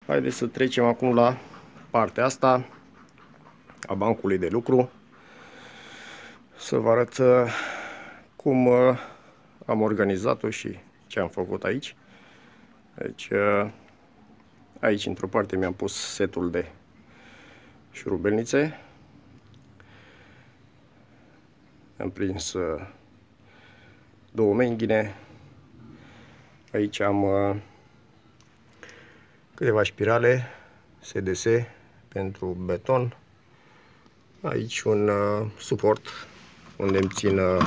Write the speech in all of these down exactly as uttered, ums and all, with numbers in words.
Haideți să trecem acum la partea asta a bancului de lucru. Să vă arăt cum am organizat-o și ce am făcut aici. Deci, aici, într-o parte, mi-am pus setul de șurubelnițe. Am prins două menghine. Aici am câteva spirale S D S pentru beton. Aici un uh, suport unde îmi țin uh,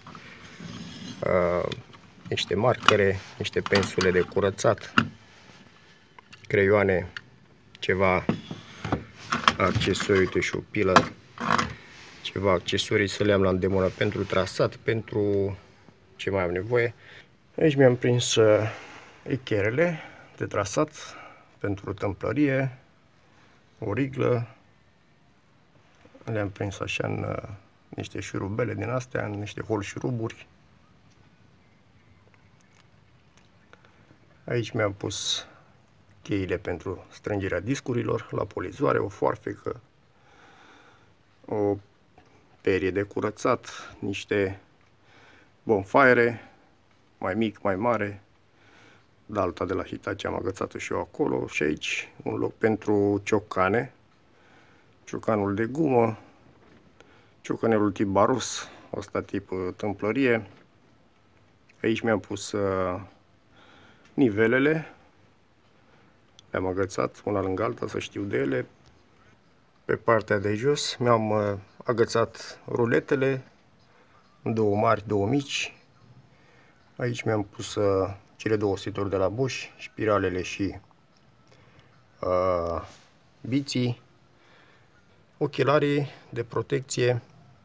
uh, niște marcare, niște pensule de curățat, creioane, ceva accesorii, uite, și o pilă, ceva accesorii să le am la îndemână pentru trasat, pentru ce mai am nevoie. Aici mi-am prins uh, echerele de trasat pentru tâmplărie, o riglă. Le-am prins așa în uh, niște șurubele din astea, în niște hol șuruburi. Aici mi-am pus cheile pentru strângerea discurilor la polizoare, o foarfecă, o perie de curățat, niște bonfire, mai mic, mai mare, dalta de la Hitachi am agățat-o și eu acolo, și aici un loc pentru ciocane, ciocanul de gumă, ciocanelul tip barus, ăsta tip tâmplărie. Aici mi-am pus uh, nivelele, le-am agățat una lângă alta să știu de ele. Pe partea de jos mi-am uh, agățat ruletele, două mari, două mici. Aici mi-am pus uh, cele două seturi de la Bosch, spiralele și uh, biții, ochelarii de protecție,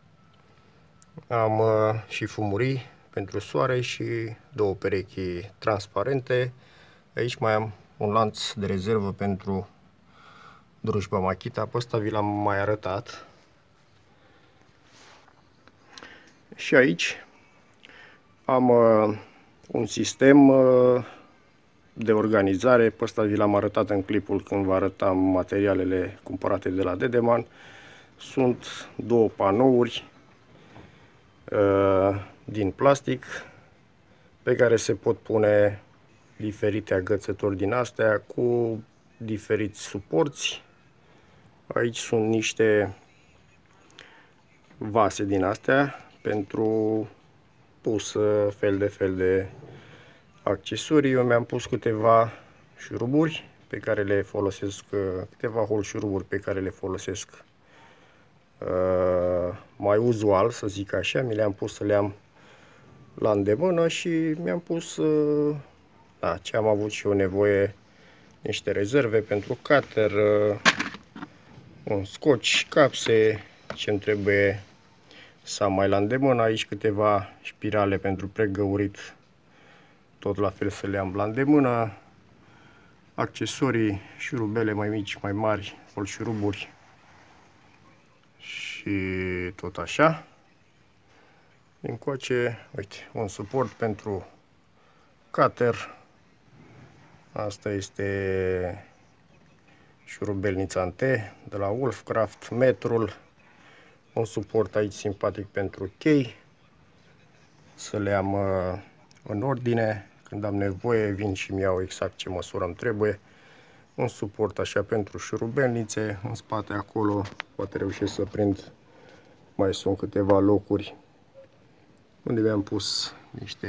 am uh, și fumurii pentru soare și două perechi transparente. Aici mai am un lanț de rezervă pentru drujba Makita, pe ăsta vi l-am mai arătat. Și aici am uh, un sistem uh, de organizare, pe ăsta vi l-am arătat în clipul când vă arătam materialele cumpărate de la Dedeman. Sunt două panouri uh, din plastic pe care se pot pune diferite agățători din astea cu diferiți suporți. Aici sunt niște vase din astea pentru pus fel de fel de accesorii. Eu mi-am pus câteva șuruburi pe care le folosesc, câteva hol șuruburi pe care le folosesc uh, mai uzual, să zic așa. Mi le-am pus să le am la îndemână și mi-am pus uh, da, ce am avut și eu nevoie, niște rezerve pentru cutter, uh, un scotch, capse, ce-mi trebuie să am mai la îndemână. Aici câteva spirale pentru pregăurit, tot la fel să le am la îndemână. Accesorii, șurubele mai mici, mai mari, hol șuruburi și tot așa. Încoace, uite, un suport pentru cutter. Asta este șurubelnița T de la Wolfcraft, metrul. Un suport aici simpatic pentru chei, să le am uh, în ordine. Când am nevoie, vin și mi iau exact ce măsură îmi trebuie. Un suport așa pentru șurubelnițe. În spate acolo poate reușesc să prind, mai sunt câteva locuri unde mi-am pus niște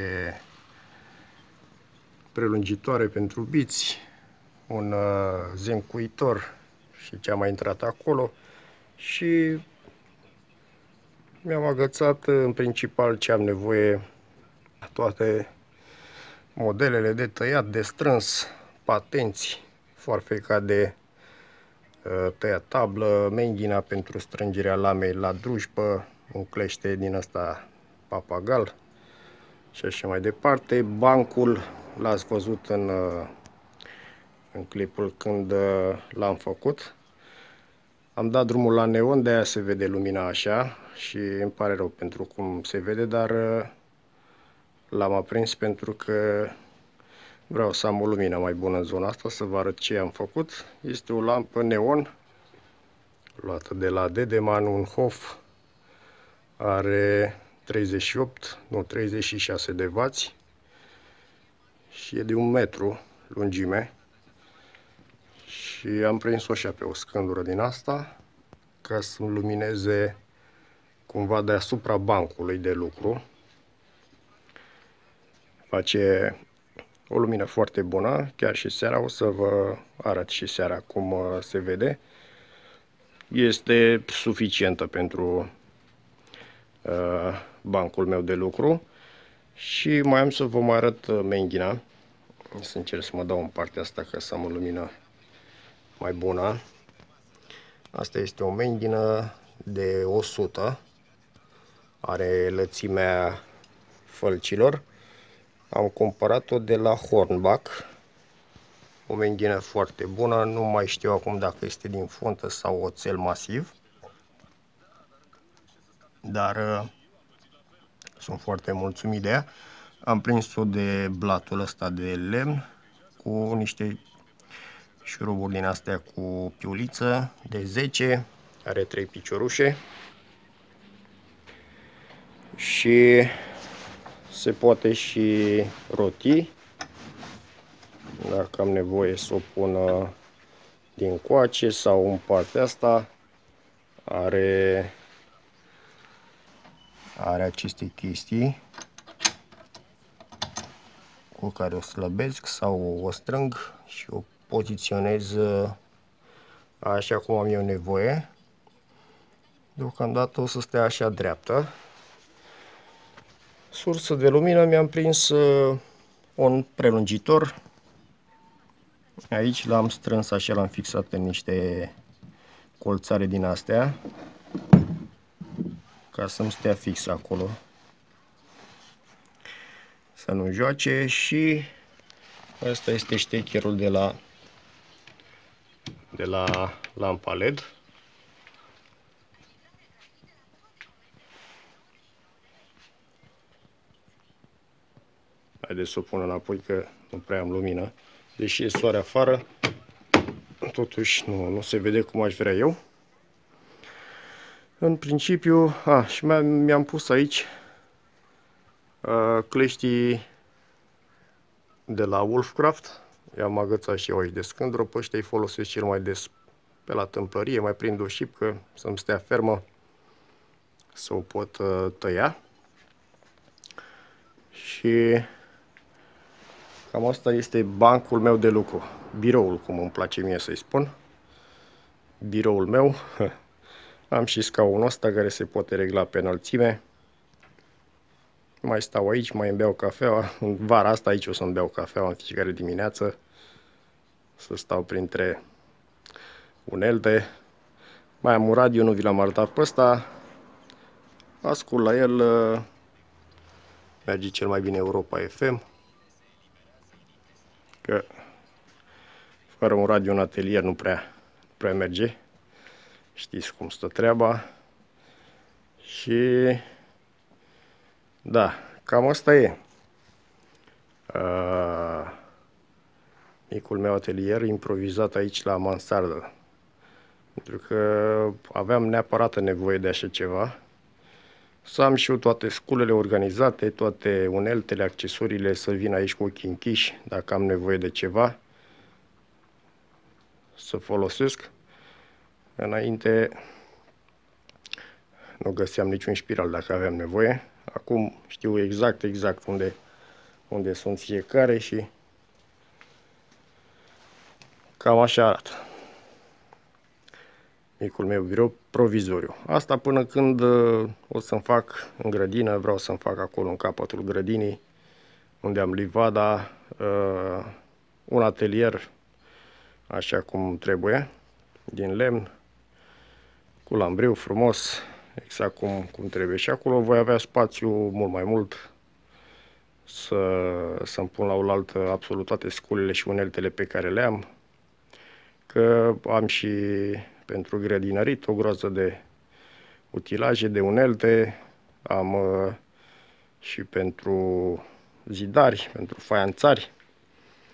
prelungitoare pentru biți, un uh, zencuitor și ce a mai intrat acolo, și mi-am agățat în principal ce am nevoie, toate modelele de tăiat, de strâns, patenți, foarfeca de uh, tăiat tablă, menghina pentru strângerea lamei la drujbă, un clește din ăsta papagal și așa mai departe. Bancul l-ați văzut în, uh, în clipul când uh, l-am făcut. Am dat drumul la neon, de aia se vede lumina așa și îmi pare rău pentru cum se vede, dar l-am aprins pentru că Vreau să am o lumină mai bună în zona asta, să vă arăt ce am făcut. Este o lampă neon luată de la Dedeman, un Hof. Are treizeci și opt, nu treizeci și șase de wați și e de un metru lungime. Și am prins-o așa pe o scândură din asta ca să-mi lumineze cumva deasupra bancului de lucru. Face o lumină foarte bună, chiar și seara. O să vă arăt și seara cum se vede. Este suficientă pentru uh, bancul meu de lucru. Și mai am să vă mai arăt menghina. Să încerc să mă dau în partea asta ca să am o lumină mai bună. Asta este o menghină de o sută. Are lățimea fălcilor. Am cumpărat-o de la Hornbach. O menghină foarte bună. Nu mai știu acum dacă este din funtă sau oțel masiv. Dar uh, sunt foarte mulțumit de ea. Am prins-o de blatul ăsta de lemn cu niște șuruburi din astea cu piuliță de zece. Are trei piciorușe. Și se poate și roti. Dacă am nevoie să o pun din coace sau în partea asta, are, are aceste chestii cu care o slăbesc sau o strâng și o poziționez așa cum am eu nevoie. Deocamdată o să stea așa dreaptă. Sursă de lumină, mi-am prins un prelungitor. Aici l-am strâns așa, l-am fixat în niște colțare din astea ca să-mi stea fix acolo, să nu joace. Și asta este ștecherul de la de la lampa L E D. Haideți să o pun înapoi că nu prea am lumină. Deși e soare afară, totuși nu, nu se vede cum aș vrea eu. În principiu, a, și mi-am pus aici a, cleștii de la Wolfcraft. I-am agățat și eu aici de scândură. Pe ăștia îi folosesc cel mai des pe la tâmplărie. Mai prind o șipcă să-mi stea fermă, să o pot a, tăia. Și cam asta este bancul meu de lucru. Biroul, cum îmi place mie să-i spun. Biroul meu. Am și scaunul ăsta care se poate regla pe înălțime. Mai stau aici, mai îmi beau cafeaua. În vara asta aici o să-mi beau cafeaua în fiecare dimineață. Să stau printre unelte. Mai am un radio, nu vi l-am arătat pe ăsta. Ascult la el. Merge cel mai bine Europa F M. Că fără un radio în atelier nu prea, prea merge. Știți cum stă treaba. Și da, cam asta e. Uh, micul meu atelier improvizat aici la mansardă. Pentru că aveam neapărat nevoie de așa ceva. Să am și eu toate sculele organizate, toate uneltele, accesoriile, să vin aici cu ochii închiși dacă am nevoie de ceva să folosesc. Înainte nu găseam niciun spiral dacă aveam nevoie. Acum știu exact, exact unde, unde sunt fiecare și cam așa arată micul meu birou provizoriu. Asta până când uh, o să-mi fac în grădină, vreau să-mi fac acolo în capătul grădinii, unde am livada, uh, un atelier așa cum trebuie, din lemn, cu lambriu frumos, exact cum, cum trebuie. Și acolo voi avea spațiu mult mai mult să, să-mi pun la oaltă absolut toate sculele și uneltele pe care le am. Că am și pentru grădinărit o groază de utilaje, de unelte, am uh, și pentru zidari, pentru faianțari.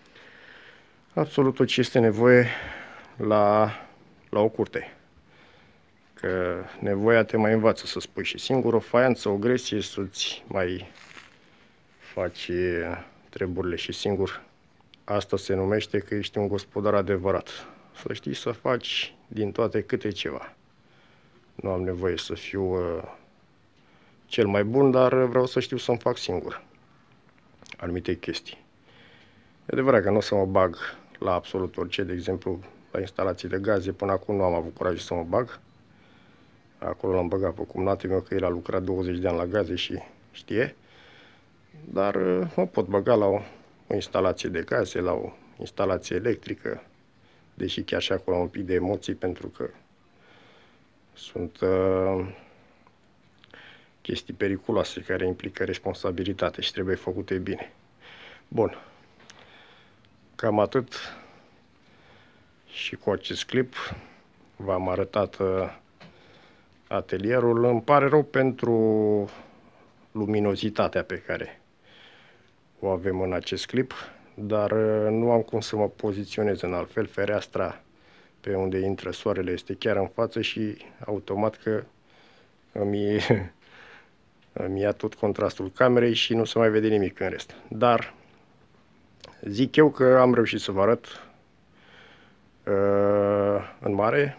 absolut tot ce este nevoie la, la o curte. Că nevoia te mai învață să spui și singur o faianță, o gresie, să-ți mai faci treburile și singur. Asta se numește că ești un gospodar adevărat. Să știi să faci din toate câte ceva. Nu am nevoie să fiu uh, cel mai bun, dar vreau să știu să-mi fac singur anumite chestii. E adevărat că nu o să mă bag la absolut orice, de exemplu, la instalații de gaze, până acum nu am avut curaj să mă bag. Acolo l-am băgat pe cumnatul meu, că el a lucrat douăzeci de ani la gaze și știe. Dar mă pot băga la o, o instalație de gaze, la o instalație electrică, deși chiar și acolo am un pic de emoții, pentru că sunt uh, chestii periculoase care implică responsabilitate și trebuie făcute bine. Bun. Cam atât și cu acest clip. V-am arătat uh, atelierul. Îmi pare rău pentru luminozitatea pe care o avem în acest clip, dar uh, nu am cum să mă poziționez în altfel. Fereastra pe unde intră soarele este chiar în față și automat că îmi, îmi ia tot contrastul camerei și nu se mai vede nimic în rest. Dar zic eu că am reușit să vă arăt uh, în mare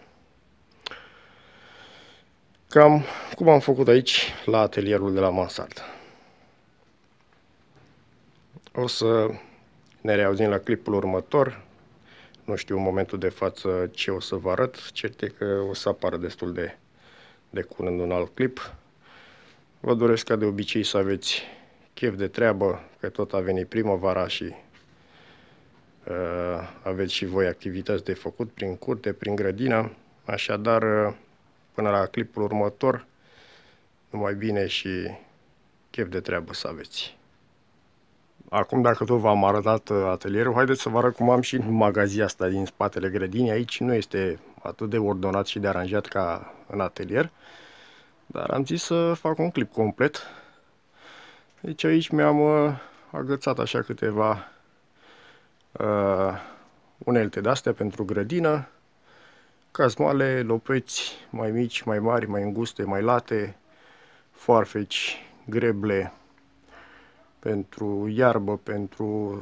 cam cum am făcut aici la atelierul de la mansardă. O să ne reauzim la clipul următor. Nu știu în momentul de față ce o să vă arăt, cert e că o să apară destul de, de curând un alt clip. Vă doresc ca de obicei să aveți chef de treabă, că tot a venit primăvara și uh, aveți și voi activități de făcut prin curte, prin grădină. Așadar, uh, până la clipul următor, numai bine și chef de treabă să aveți. Acum, dacă tot v-am arătat atelierul, haideți să vă arăt cum am și magazia asta din spatele grădinii. Aici nu este atât de ordonat și de aranjat ca în atelier, dar am zis să fac un clip complet. Deci aici mi-am uh, agățat așa câteva uh, unelte de-astea pentru grădină, cazmale, lopeți mai mici, mai mari, mai înguste, mai late, foarfeci, greble, pentru iarbă, pentru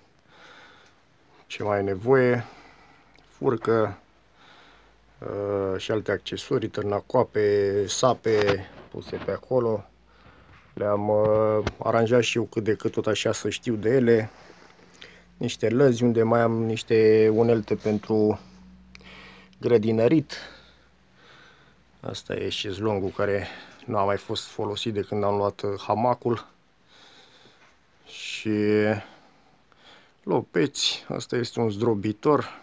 ce mai e nevoie, furcă uh, și alte accesorii, târnacoape, sape puse pe acolo. Le-am uh, aranjat și eu cât de cât tot așa să știu de ele. Niște lăzi unde mai am niște unelte pentru grădinărit. Asta e șezlongul care nu a mai fost folosit de când am luat hamacul. Și lopeți, asta este un zdrobitor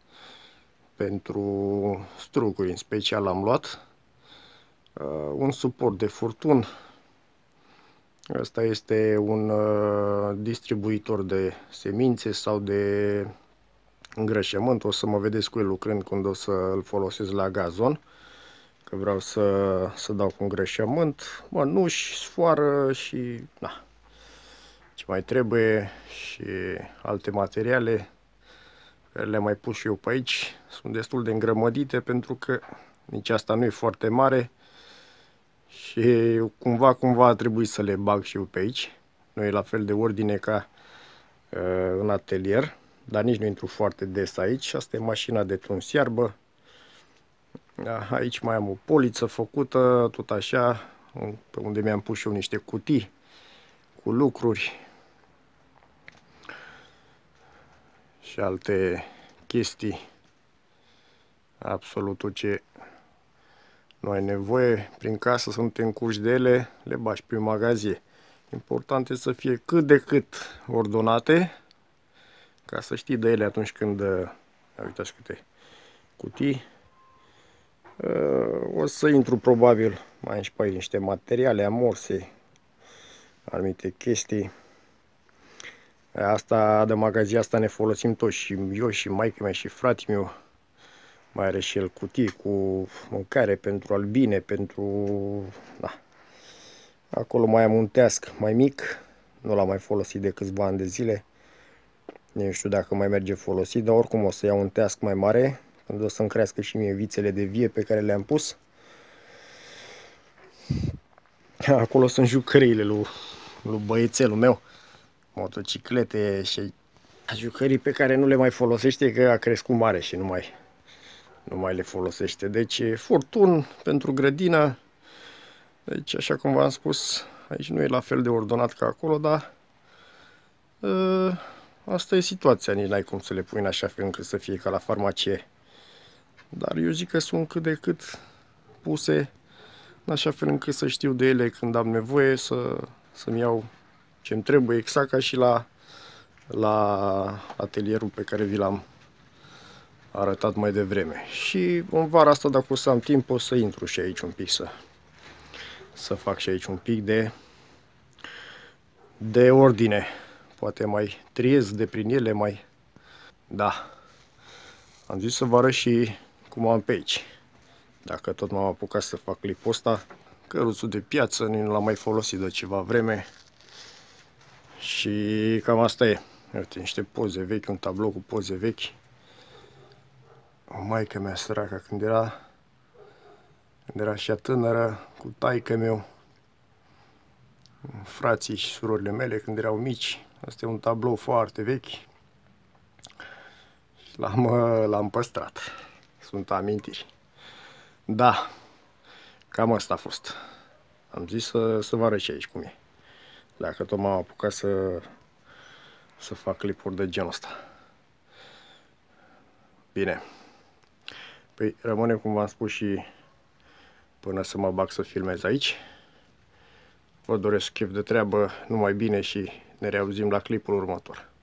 pentru struguri, în special am luat. Uh, un suport de furtun. Asta este un uh, distribuitor de semințe sau de îngrășământ. O să mă vedeți cu el lucrând când o să îl folosesc la gazon, că vreau să, să dau cu îngrășământ, mănuși, sfoară și na, ce mai trebuie și alte materiale care le-am mai pus și eu pe aici. Sunt destul de îngrămădite pentru că nici asta nu e foarte mare și cumva, cumva a trebuit să le bag și eu pe aici. Nu e la fel de ordine ca uh, în atelier, dar nici nu intru foarte des aici. Asta e mașina de tuns iarbă. Aici mai am o poliță făcută, tot așa, pe unde mi-am pus și eu niște cutii cu lucruri și alte chestii. Absolut tot ce nu ai nevoie prin casă, suntem cuși de ele, le bagi prin magazie. Important este să fie cât de cât ordonate, ca să știi de ele atunci când... Uitați câte cutii. O să intru probabil mai și pe aici niște materiale, amorse, anumite chestii. Asta de magazia asta ne folosim toți, și eu și maică mea și fratele meu. Mai are și el cutii cu mâncare pentru albine, pentru... Da. Acolo mai am un teasc mai mic, nu l-am mai folosit de câțiva ani de zile. Nu știu dacă mai merge folosit, dar oricum o să iau un teasc mai mare, când o să-mi crească și mie vițele de vie pe care le-am pus. Acolo sunt jucăriile lui, lui băiețelul meu, motociclete și jucării pe care nu le mai folosește, că a crescut mare și nu mai, nu mai le folosește. Deci furtun pentru grădină. Deci, așa cum v-am spus, aici nu e la fel de ordonat ca acolo, dar uh, asta e situația, nici n-ai cum să le pui în așa fel încât să fie ca la farmacie. Dar eu zic că sunt cât de cât puse în așa fel încât să știu de ele când am nevoie, să, să-mi iau ce-mi trebuie, exact ca și la, la atelierul pe care vi l-am arătat mai devreme. Și în vara asta, dacă o să am timp, o să intru și aici un pic, să, să fac și aici un pic de, de ordine. Poate mai triez de prin ele, mai... Da. Am zis să vă arăt și cum am pe aici. Dacă tot m-am apucat să fac clipul ăsta, căruțul de piață, nu l-am mai folosit de ceva vreme. Și cam asta e. Uite, niște poze vechi, un tablou cu poze vechi. O maică mea săracă, când era, când era și tânără, cu taică meu, frații și surorile mele când erau mici. Asta e un tablou foarte vechi. L-am l-am păstrat. Sunt amintiri. Da, cam asta a fost. Am zis să, să vă arăt și aici cum e. Dacă tot m-am apucat să, să fac clipuri de genul ăsta. Bine. Păi rămâne, cum v-am spus, și până să mă bag să filmez aici. Vă doresc chef de treabă, numai bine și ne reauzim la clipul următor.